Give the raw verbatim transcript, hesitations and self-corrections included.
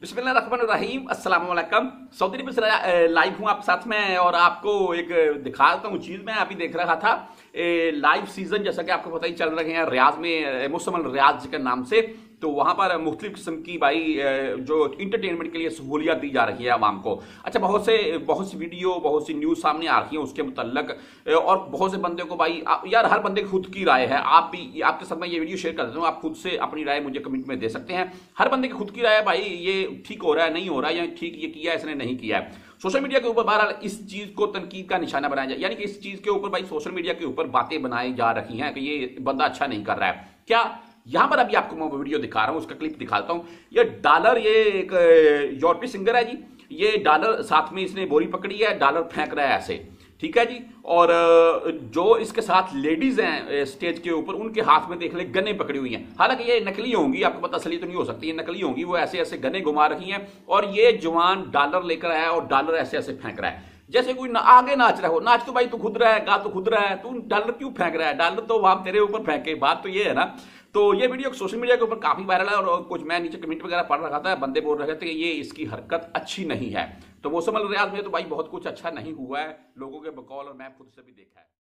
बिस्मिल्लाहिर्रहमानिर्रहीम अस्सलाम वालेकुम। सऊदी अरब से लाइव हूँ आप साथ में और आपको एक दिखा देता हूँ चीज़। मैं अभी देख रहा था लाइव सीजन, जैसा कि आपको पता ही चल रहे हैं रियाज में, मौसम अल रियाज के नाम से। तो वहाँ पर मुख्तलिफ किस्म की भाई जो इंटरटेनमेंट के लिए सहूलियत दी जा रही है आवाम को। अच्छा, बहुत से बहुत सी वीडियो, बहुत सी न्यूज़ सामने आ रही है उसके मुतल्लक, और बहुत से बंदे को भाई यार हर बंदे की खुद की राय है। आप भी, आपके साथ मैं ये वीडियो शेयर कर देता हूँ, आप खुद से अपनी राय मुझे कमेंट में दे सकते हैं। हर बंदे की खुद की राय है भाई, ये ठीक हो रहा है, नहीं हो रहा है, या ठीक ये किया है इसने, नहीं किया है। सोशल मीडिया के ऊपर बहरहाल इस चीज को तनकीद का निशाना बनाया जाए, यानी कि इस चीज के ऊपर भाई सोशल मीडिया के ऊपर बातें बनाई जा रही हैं कि ये बंदा अच्छा नहीं कर रहा है। क्या यहां पर अभी आपको मैं वीडियो दिखा रहा हूं, उसका क्लिप दिखाता हूं। ये डॉलर, ये एक यूरोपीय सिंगर है जी, ये डॉलर साथ में इसने बोरी पकड़ी है, डॉलर फेंक रहा है ऐसे, ठीक है जी। और जो इसके साथ लेडीज हैं स्टेज के ऊपर, उनके हाथ में देख ले गने पकड़ी हुई हैं। हालांकि ये नकली होंगी, आपको पता असली तो नहीं हो सकती, ये नकली होंगी। वो ऐसे ऐसे गने घुमा रही हैं और ये जवान डॉलर लेकर आया और डॉलर ऐसे ऐसे फेंक रहा है जैसे कोई ना आगे नाच रहा हो। नाच तो भाई तू खुद रहा है, गा तो खुद रहा है, तू डॉलर क्यों फेंक रहा है? डॉलर तो वहां तेरे ऊपर फेंके, बात तो ये है ना। तो ये वीडियो सोशल मीडिया के ऊपर काफी वायरल है और कुछ मैं नीचे कमेंट वगैरह पढ़ रहा था, बंदे बोल रहे थे कि ये इसकी हरकत अच्छी नहीं है। तो मौसम अल रियाज में तो भाई बहुत कुछ अच्छा नहीं हुआ है लोगों के बकौल, और मैं खुद से भी देखा है।